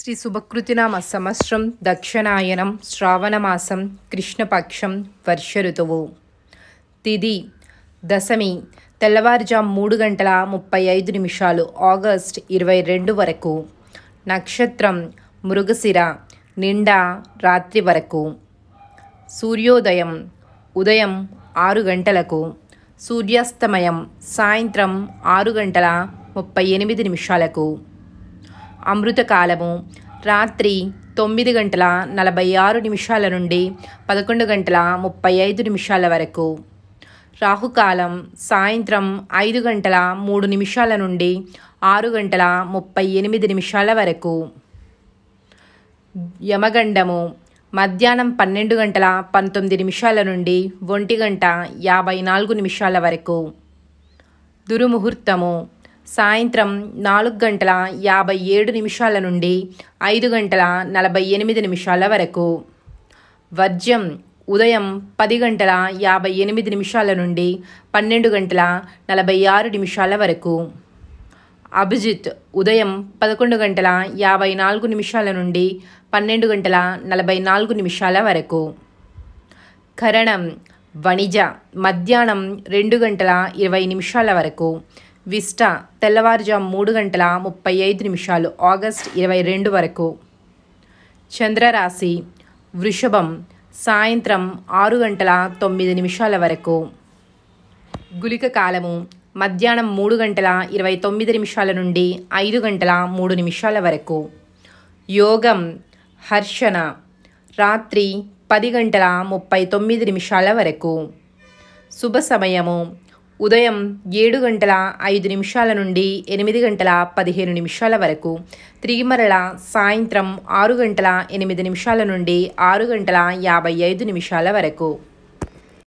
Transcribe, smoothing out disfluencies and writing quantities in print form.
శ్రీ శుభకృతినామ సంవత్సరం దక్షిణాయనం శ్రావణమాసం కృష్ణపక్షం వర్ష ఋతువు. తిథి దశమి తెల్లవారుజాము 3:35 ఆగస్ట్ 22 వరకు. నక్షత్రం మృగశిర నిండా రాత్రి వరకు. సూర్యోదయం ఉదయం 6 గంటలకు. సూర్యాస్తమయం సాయంత్రం 6:38 అమృతకాలము రాత్రి 9:46 నుండి 11:35 వరకు. రాహుకాలం సాయంత్రం 5:03 నుండి 6:38 వరకు. యమగండము మధ్యాహ్నం 12:19 నుండి 1:54 వరకు. దుర్ముహూర్తము సాయంత్రం 4:57 నుండి 5:48 వరకు. వర్జ్యం ఉదయం 10:58 నుండి 12:46 వరకు. అభిజిత్ ఉదయం 11:54 నుండి 12:44 వరకు. కరణం వణిజ మధ్యాహ్నం 2:20 వరకు. విష్ట తెల్లవారుజాము 3:35 ఆగస్ట్ 22 వరకు. చంద్రరాశి వృషభం సాయంత్రం 6:09 వరకు. గుళిక కాలము మధ్యాహ్నం 3:29 నుండి 5:03 వరకు. యోగం హర్షణ రాత్రి 10:39 వరకు. శుభ సమయము ఉదయం 7:05 నుండి 8:15 వరకు. తిరిగి మరల సాయంత్రం 6:08 నుండి 6:55 వరకు.